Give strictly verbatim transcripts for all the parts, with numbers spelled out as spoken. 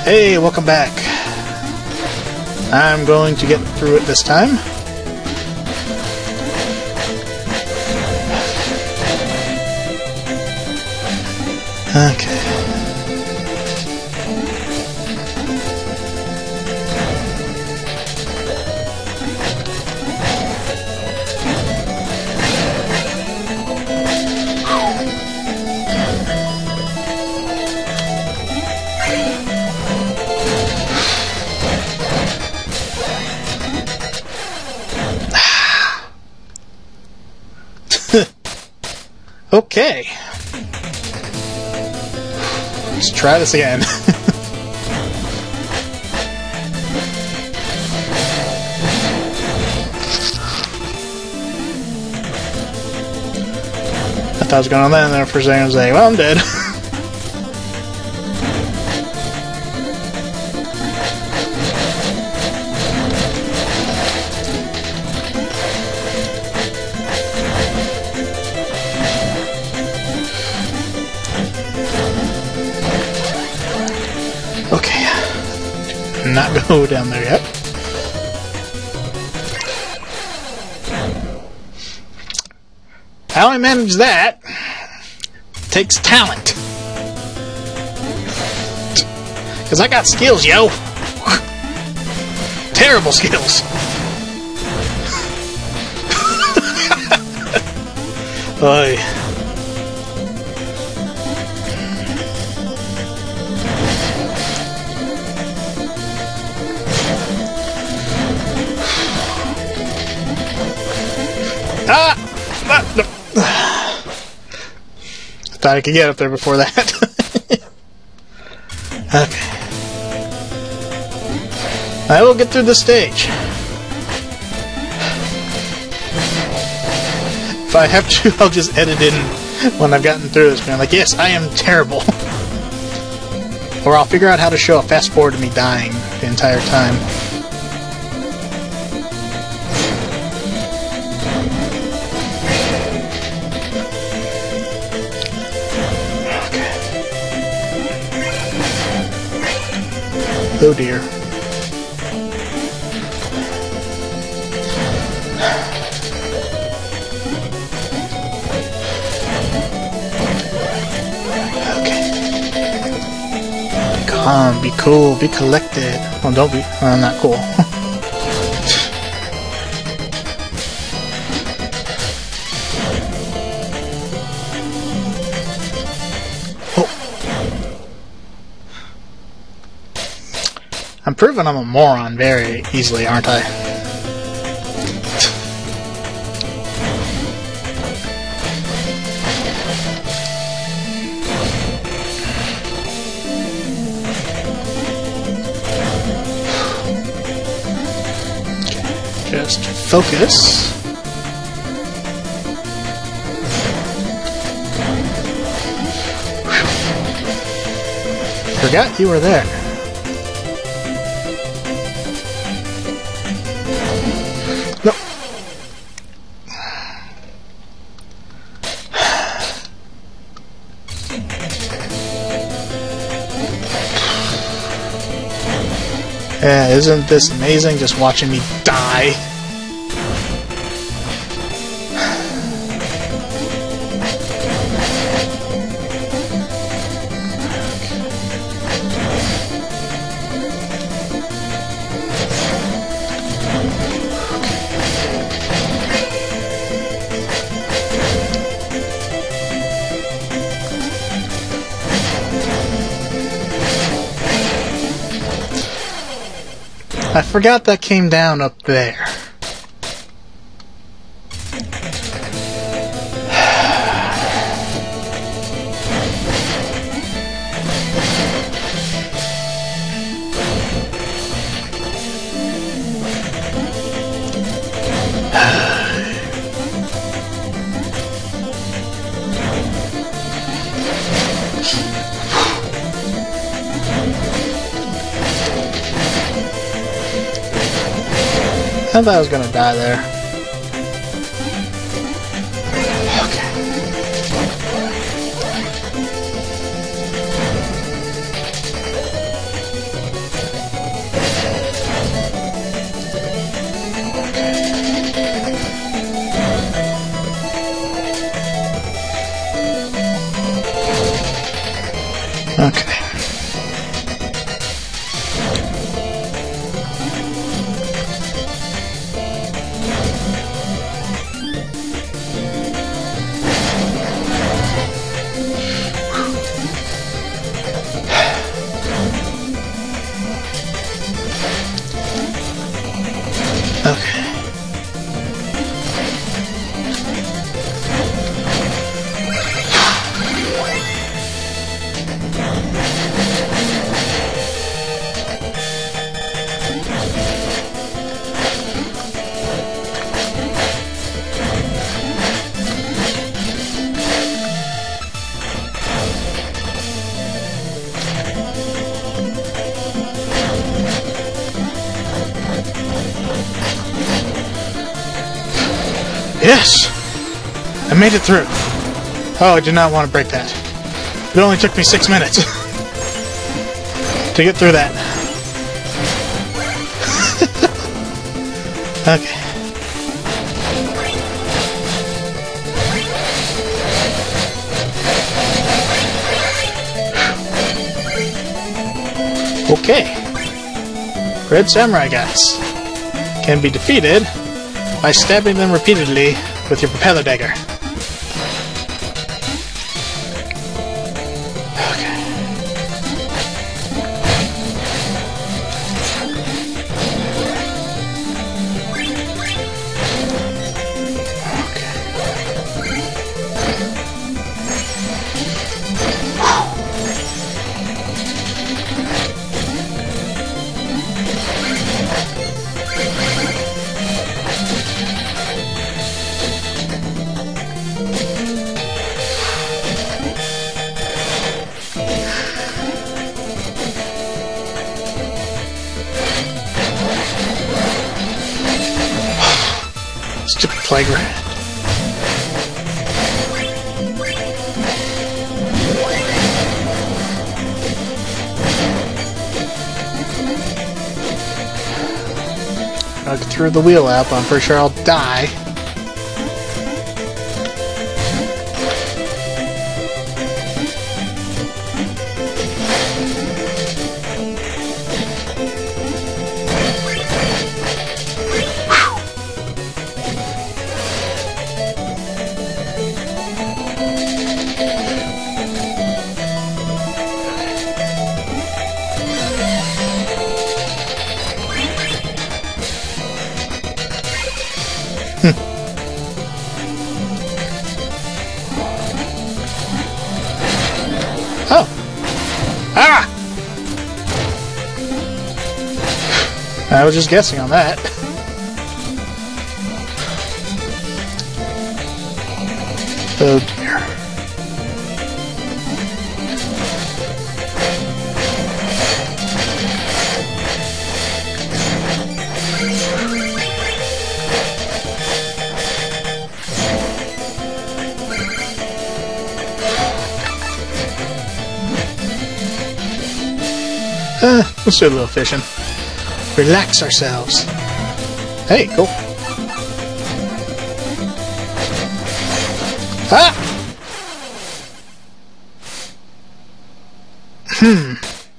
Hey, welcome back. I'm going to get through it this time. Okay. Okay. Let's try this again. I thought I was going on that, and then for a second I was like, well, I'm dead. Not go down there yet. How I manage that takes talent. Because I got skills, yo. Terrible skills. Oy. Ah! Ah no. I thought I could get up there before that. Okay. I will get through this stage. If I have to, I'll just edit in when I've gotten through this. I'm like, yes, I am terrible. Or I'll figure out how to show a fast forward to me dying the entire time. Oh dear. Okay. Be calm, be cool, be collected. Well, don't be. Well, I'm not cool. I'm proving I'm a moron very easily, aren't I? Just focus. Forgot you were there. Yeah, isn't this amazing just watching me die? I forgot that came down up there. I thought I was gonna die there. Okay. Yes! I made it through. Oh, I did not want to break that. It only took me six minutes to get through that. Okay. Okay. Red Samurai guys can be defeated by stabbing them repeatedly with your propeller dagger. Okay. Stupid plague rat. I'll get through the wheel up, I'm pretty sure I'll die. Oh! Ah! I was just guessing on that. Oh dear. Uh, let's do a little fishing. Relax ourselves. Hey, cool. Ah! Hmm.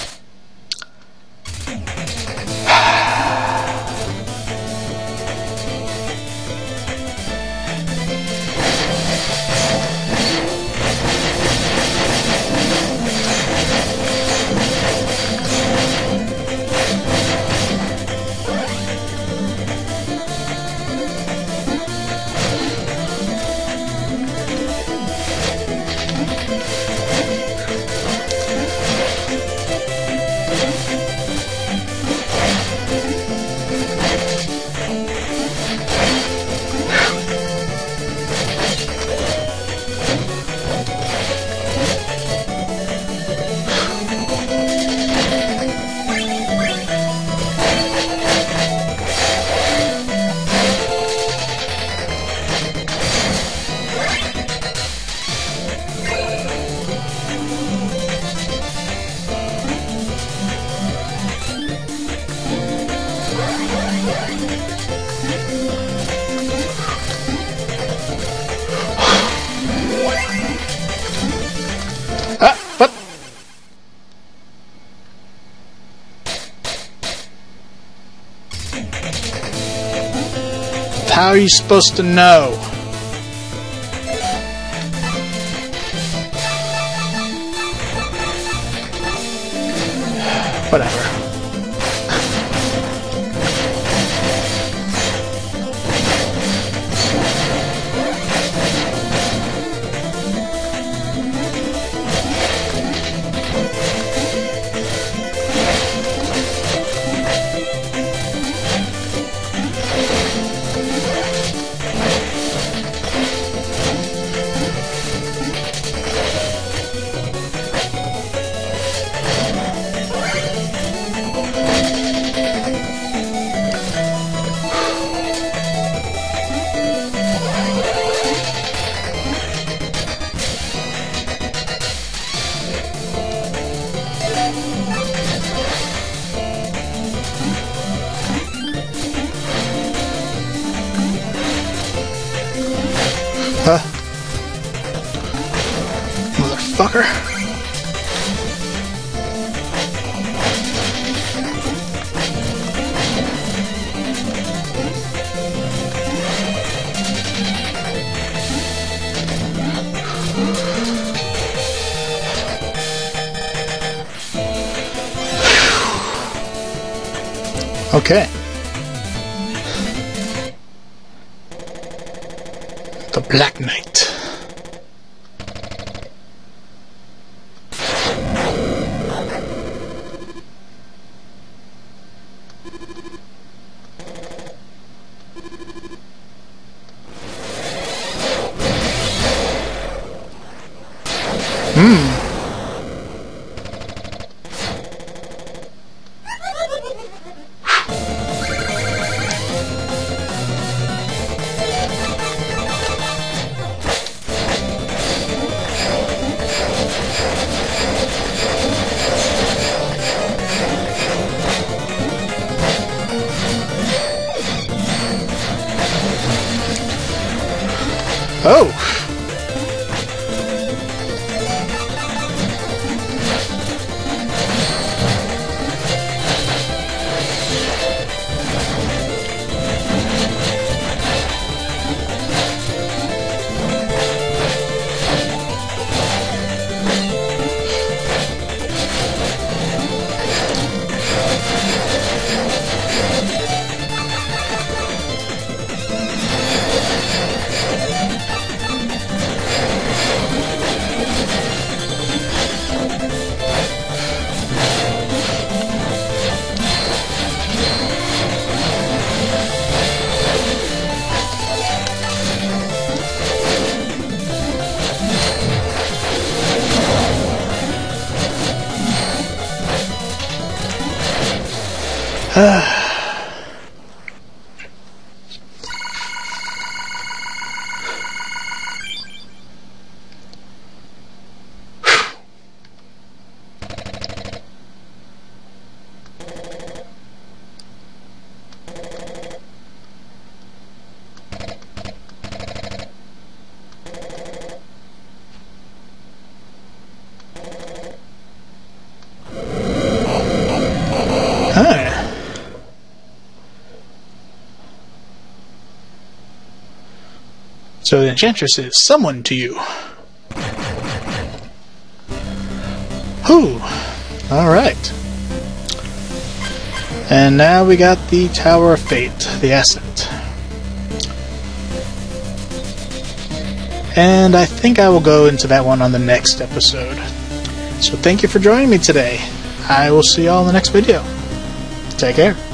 Ah, what? How are you supposed to know? Whatever. her. Okay. The Black Knight. Hmm. Oh! So the Enchantress is summoned to you. Whew. Alright. And now we got the Tower of Fate, the asset. And I think I will go into that one on the next episode. So thank you for joining me today. I will see you all in the next video. Take care.